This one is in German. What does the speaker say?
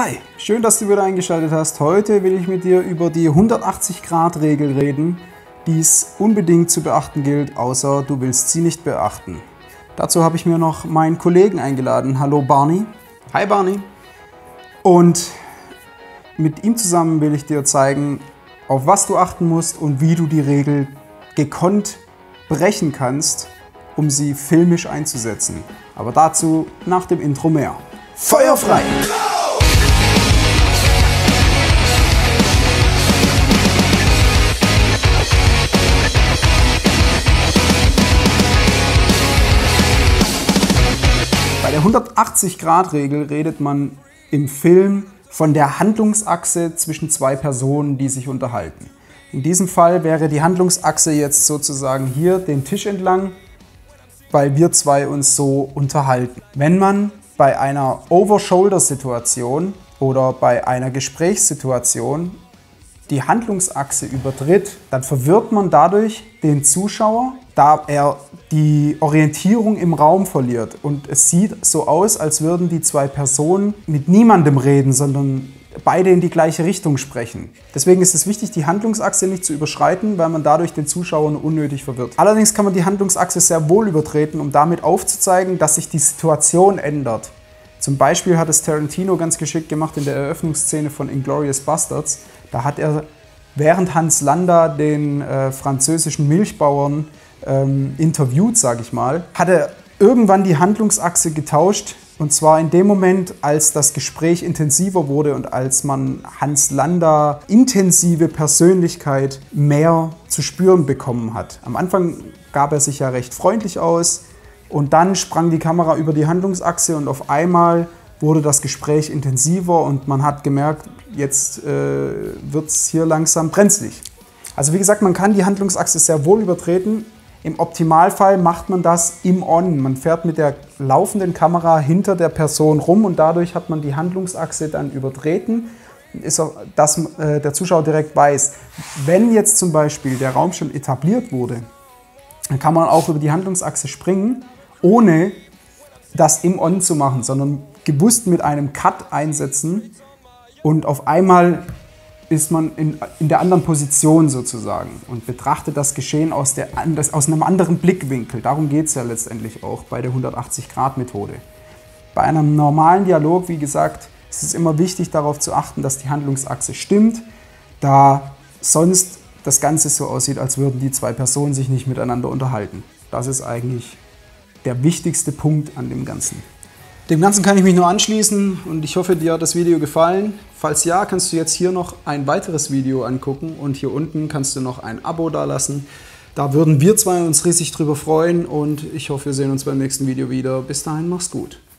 Hi, schön, dass du wieder eingeschaltet hast. Heute will ich mit dir über die 180-Grad-Regel reden, die es unbedingt zu beachten gilt, außer du willst sie nicht beachten. Dazu habe ich mir noch meinen Kollegen eingeladen. Hallo Barney. Hi Barney. Und mit ihm zusammen will ich dir zeigen, auf was du achten musst und wie du die Regel gekonnt brechen kannst, um sie filmisch einzusetzen. Aber dazu nach dem Intro mehr. Feuer frei! Bei der 180-Grad-Regel redet man im Film von der Handlungsachse zwischen zwei Personen, die sich unterhalten. In diesem Fall wäre die Handlungsachse jetzt sozusagen hier den Tisch entlang, weil wir zwei uns so unterhalten. Wenn man bei einer Over-Shoulder-Situation oder bei einer Gesprächssituation die Handlungsachse übertritt, dann verwirrt man dadurch den Zuschauer, da er die Orientierung im Raum verliert. Und es sieht so aus, als würden die zwei Personen mit niemandem reden, sondern beide in die gleiche Richtung sprechen. Deswegen ist es wichtig, die Handlungsachse nicht zu überschreiten, weil man dadurch den Zuschauer unnötig verwirrt. Allerdings kann man die Handlungsachse sehr wohl übertreten, um damit aufzuzeigen, dass sich die Situation ändert. Zum Beispiel hat es Tarantino ganz geschickt gemacht in der Eröffnungsszene von Inglourious Basterds. Da hat er, während Hans Landa den französischen Milchbauern interviewt, sage ich mal, hat er irgendwann die Handlungsachse getauscht. Und zwar in dem Moment, als das Gespräch intensiver wurde und als man Hans Landa intensive Persönlichkeit mehr zu spüren bekommen hat. Am Anfang gab er sich ja recht freundlich aus und dann sprang die Kamera über die Handlungsachse und auf einmal wurde das Gespräch intensiver und man hat gemerkt, jetzt wird es hier langsam brenzlig. Also wie gesagt, man kann die Handlungsachse sehr wohl übertreten. Im Optimalfall macht man das im On. Man fährt mit der laufenden Kamera hinter der Person rum und dadurch hat man die Handlungsachse dann übertreten. Ist auch, dass der Zuschauer direkt weiß, wenn jetzt zum Beispiel der Raum schon etabliert wurde, dann kann man auch über die Handlungsachse springen, ohne das im On zu machen, sondern gewusst mit einem Cut einsetzen und auf einmal ist man in der anderen Position sozusagen und betrachtet das Geschehen aus einem anderen Blickwinkel. Darum geht es ja letztendlich auch bei der 180-Grad-Methode. Bei einem normalen Dialog, wie gesagt, ist es immer wichtig, darauf zu achten, dass die Handlungsachse stimmt, da sonst das Ganze so aussieht, als würden die zwei Personen sich nicht miteinander unterhalten. Das ist eigentlich der wichtigste Punkt an dem Ganzen. Dem Ganzen kann ich mich nur anschließen und ich hoffe, dir hat das Video gefallen. Falls ja, kannst du jetzt hier noch ein weiteres Video angucken und hier unten kannst du noch ein Abo dalassen. Da würden wir zwei uns riesig drüber freuen und ich hoffe, wir sehen uns beim nächsten Video wieder. Bis dahin, mach's gut.